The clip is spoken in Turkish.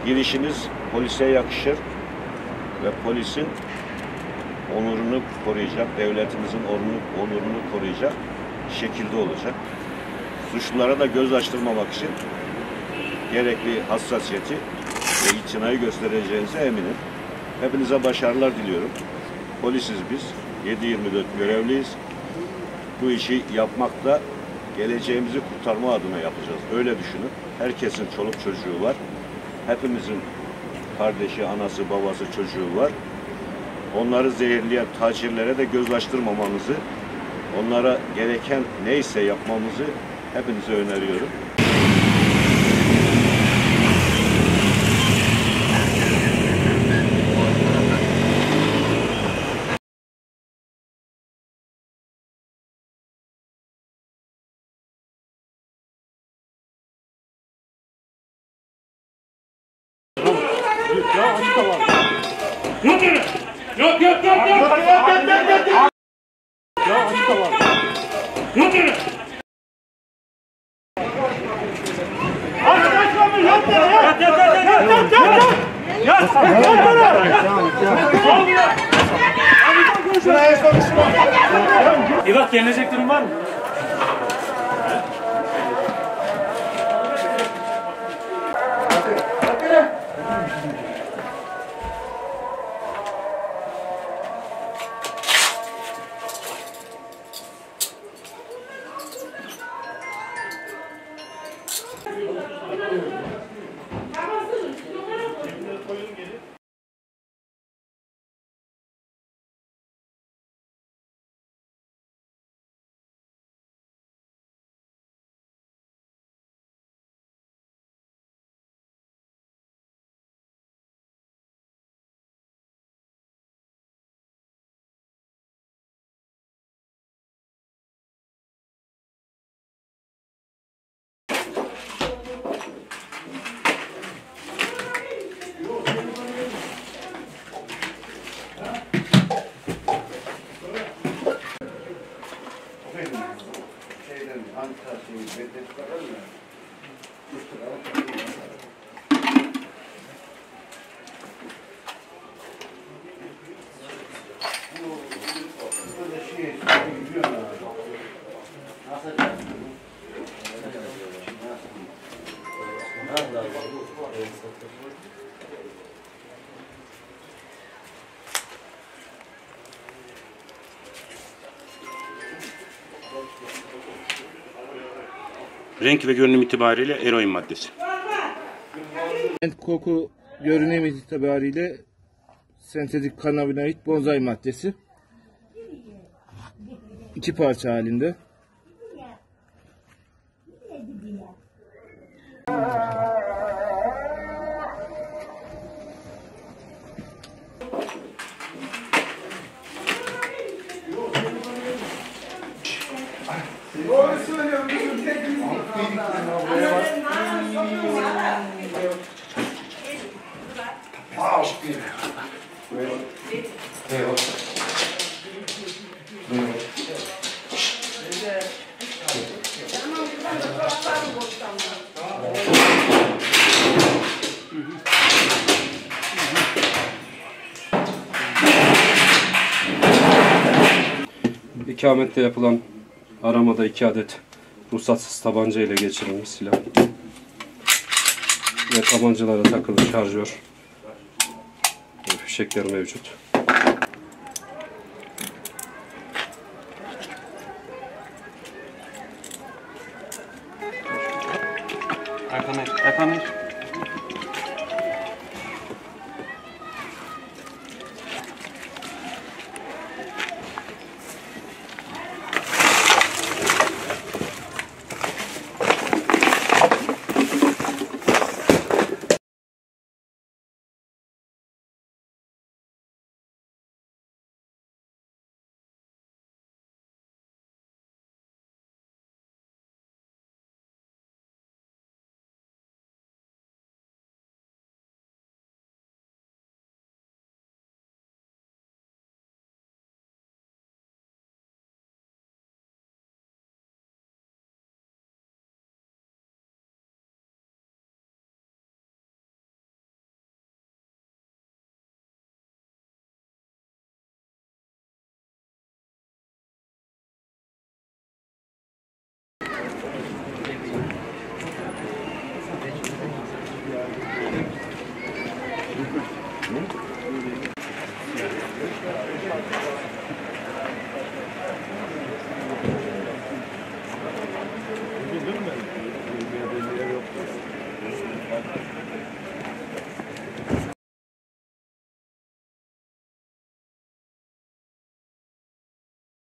Girişiniz polise yakışır ve polisin onurunu koruyacak, devletimizin onurunu koruyacak şekilde olacak. Suçlulara da göz açtırmamak için gerekli hassasiyeti ve itinayı göstereceğinize eminim. Hepinize başarılar diliyorum. Polisiz biz, 7/24 görevliyiz. Bu işi yapmakla geleceğimizi kurtarma adına yapacağız. Öyle düşünün. Herkesin çoluk çocuğu var. Hepimizin kardeşi, anası, babası, çocuğu var. Onları zehirleyen tacirlere de göz açtırmamamızı, onlara gereken neyse yapmamızı hepinize öneriyorum. Ya açık da var. Yok öyle. Yok. Ya açık da var. Yok öyle. Açma mı? Yok İvak yenilecek durum var mı? Renk ve görünüm itibariyle eroin maddesi. Koku görünüm itibariyle sentetik kanabinoid bonsai maddesi. 2 parça halinde. Doğru söylüyorum. İkamette yapılan aramada 2 adet ruhsatsız tabanca ile geçirilmiş silah ve tabancalara takılı şarjör ve fişekler mevcut.